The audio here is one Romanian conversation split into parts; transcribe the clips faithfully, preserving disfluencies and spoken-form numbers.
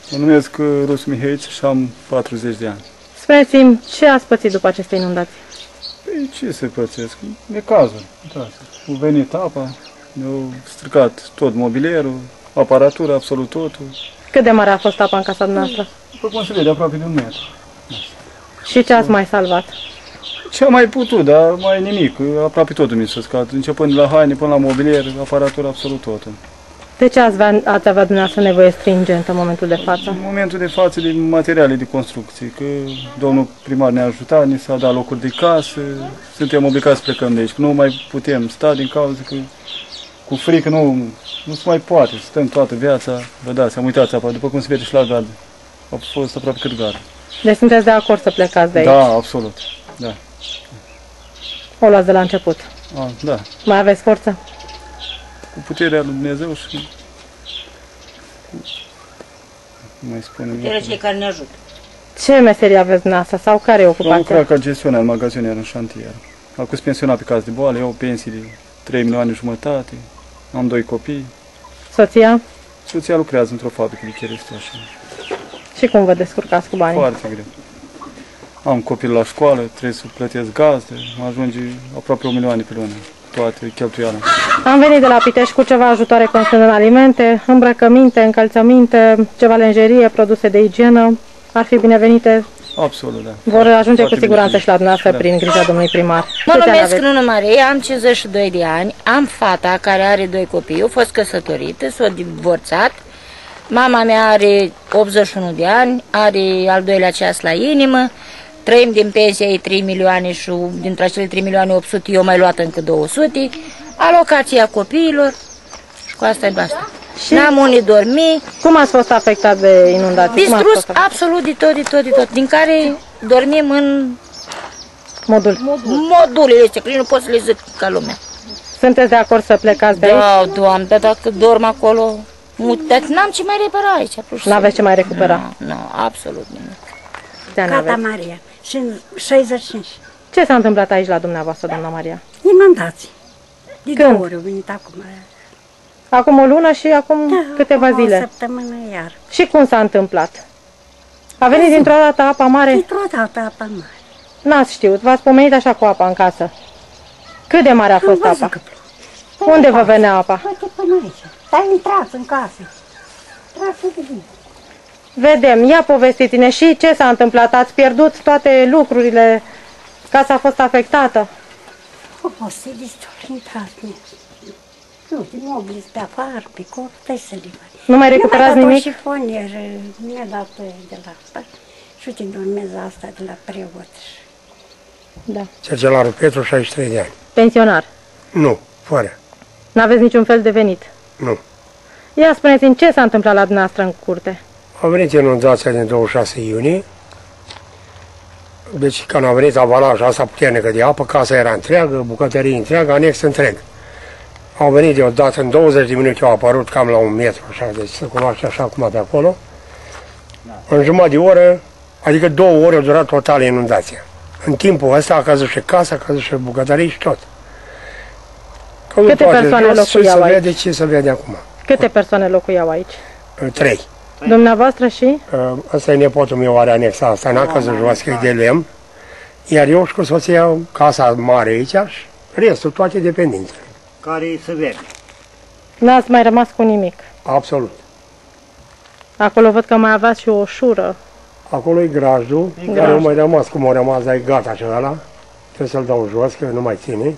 Mă numesc Rusu Mihaiță și am patruzeci de ani. Spuneți-mi, ce ați pățit după aceste inundații? Păi ce se pățesc? E cazul. Au venit apa, ne-au stricat tot mobilierul, aparatura, absolut totul. Cât de mare a fost apa în casa dumneavoastră? După cum se vede, aproape de un metru. Și ce ați mai salvat? Ce am mai putut, dar mai nimic. Aproape totul mi s-a scat. Începând de la haine până la mobilier, aparatura, absolut totul. De ce ați avea, ați avea dumneavoastră nevoie stringentă în momentul de față? În momentul de față de materiale de construcție, că domnul primar ne-a ajutat, ne s-a dat locuri de casă, suntem obligați să plecăm de aici, că nu mai putem sta din cauza că cu frică nu, nu se mai poate, stăm toată viața, vă dați, am uitat apa, după cum se vede și la gard, a fost aproape cât gard. Deci sunteți de acord să plecați de aici? Da, absolut, da. O luați de la început? A, da. Mai aveți forță? Cu puterea lui Dumnezeu și nu mai spunem. Puterea cei care ne ajută. Ce meserie aveți dumneavoastră sau care e Am ocupația? lucrat ca gestionar, magazinier în șantier. Am fost pensionat pe caz de boală, eu o pensie de trei milioane jumătate, am doi copii. Soția? Soția lucrează într-o fabrică de chiristoși. Și cum vă descurcați cu banii? Foarte greu. Am copil la școală, trebuie să plătesc gazde, mă ajunge aproape o milioane pe lună, toate cheltuiala. Am venit de la Pitești cu ceva ajutoare constând în alimente, îmbrăcăminte, încălțăminte, ceva lenjerie, produse de igienă. Ar fi binevenite? Absolut, da. Vor ajunge Foarte cu siguranță bine. și la dumneavoastră Da. prin grija domnului primar. Mă Câți ani numesc aveți? Nunu Maria, am cincizeci și doi de ani, am fata care are doi copii, a fost căsătorită, s-a divorțat. Mama mea are optzeci și unu de ani, are al doilea ceas la inimă, trăim din pensia ei trei milioane și dintre acele trei milioane opt sute eu mai luat încă două sute, alocația copiilor și cu asta e basta. Și- N-am unde dormi, Cum ați fost afectat de inundații? Cum ați distrus fost afectat? absolut de tot, de tot, de tot, din care dormim în Modul. modulele astea, că nu pot să le zic ca lumea. Sunteți de acord să plecați de aici? Da, Doamne, dar dacă dorm acolo, dar n-am ce mai repara aici. N-aveți ce mai recupera? Nu, nu, absolut nimic. Câți ani Gata, aveți? Maria. Și în șaizeci și cinci. Ce s-a întâmplat aici la dumneavoastră, doamna Maria? Inundații. De Când? două ori au venit acum. Acum o lună și acum Da, câteva acum zile. O săptămână iar. Și cum s-a întâmplat? A venit dintr-o dată apa mare? Dintr-o dată apa mare. N-ați știut, v-ați pomenit așa cu apa în casă. Cât de mare a Am fost văzut apa? că plouă. Unde vă venea apa? Uite până aici. S-a intrat în casă. Trasă de vin. Vedem, ia povestiți-ne și ce s-a întâmplat. Ați pierdut toate lucrurile, casa a fost afectată. Au fost destul intrat. Nu, din mobili pe afară, pe cor, stai să le văd. Nu mai recuperați Mi-a dat nimic? un șifonier, mi-a dat de la asta. Și uite, dormez asta de la preot. Da. Cercelarul Petru, șaizeci și trei de ani. Pensionar. Nu, fără. N-aveți niciun fel de venit. Nu. Ia spuneți-mi ce s-a întâmplat la dumneavoastră în curte. A venit inundația din douăzeci și șase iunie. Deci când a venit avalaja asta puternică de apă, casa era întreagă, bucătărie întreagă, anex întreg. Au venit deodată, în douăzeci de minute au apărut cam la un metru, așa, deci se cunoaște așa cum pe acolo. În jumătate de oră, adică două ore a durat total inundația. În timpul ăsta a căzut și casa, a căzut și bucătărie și tot. Căzut Câte toate persoane jos și locuiau se aici? vede ce se vede acum. Câte persoane locuiau aici? Trei. Dumneavoastră și? Ăsta e nepotul meu, are anexa asta, n-a căzut jos, că e de lemn. Iar eu și cu soția, casa mare aici și restul, toate dependențele. Care se vede. N-ați mai rămas cu nimic. Absolut. Acolo văd că mai aveați și o ușură. Acolo e grajdul, E care nu mai rămas, cum a rămas, dar e gata și ăla. Trebuie să-l dau jos, că nu mai ține.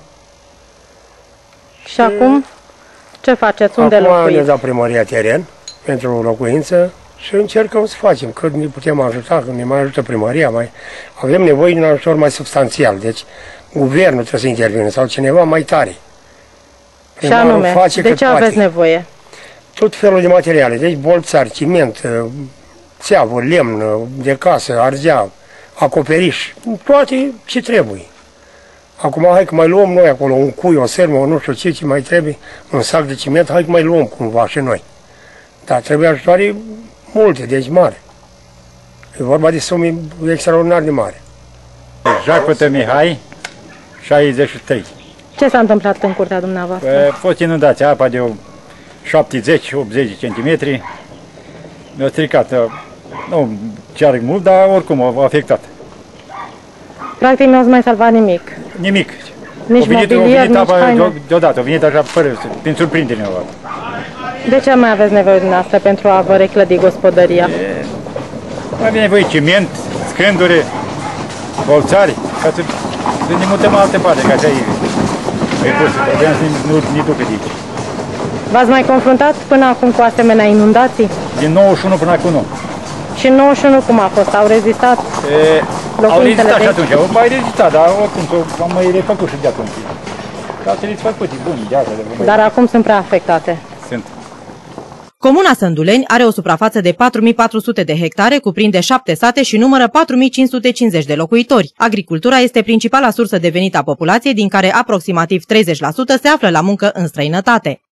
Și acum ce faceți? Unde Acum ne-a locuiți? dat primăria teren pentru locuință și încercăm să facem. Cât ne putem ajuta, când ne mai ajută primăria, mai avem nevoie de un ajutor mai substanțial. Deci guvernul trebuie să intervină sau cineva mai tare. Și Primarul anume, face de cât ce poate. aveți nevoie? Tot felul de materiale, deci bolțari, ciment, țeavă, lemn, de casă, argea, acoperiș, toate ce trebuie. Acum hai că mai luăm noi acolo un cui, o sermă, nu știu ce, ce mai trebuie, un sac de ciment, hai că mai luăm cumva și noi. Dar trebuie ajutoare multe, deci mare. E vorba de sume extraordinar de mare. Jacotă Mihai, șaizeci și trei. Ce s-a întâmplat în curtea dumneavoastră? A fost inundația, apa de șaptezeci optzeci de centimetri. Mi-a stricat. Nu chiar mult, dar oricum a afectat. Practic nu ați mai salvat nimic. Nimic. Nici o venit, mobilier, o venit nici apa haine. deodată, a venit așa fără, prin surprindere. De ce mai aveți nevoie dumneavoastră pentru a vă reclădi gospodăria? E, mai avem nevoie ciment, scândure, bolțari, ca să, să ne mutăm în altă parte, ca așa e. E pus, vreau să nu ne ducă de aici. V-ați mai confruntat până acum cu asemenea inundații? Din nouăzeci și unu până acum nu. Și în nouăzeci și unu cum a fost? Au rezistat? E, au rezistat și atunci, au mai rezistat, dar oricum am mai refăcut și de atunci. Casele făcute, buni, de asta. Dar acum sunt prea afectate. Sunt. Comuna Sânduleni are o suprafață de patru mii patru sute de hectare, cuprinde șapte sate și numără patru mii cinci sute cincizeci de locuitori. Agricultura este principala sursă de venit a populației, din care aproximativ treizeci la sută se află la muncă în străinătate.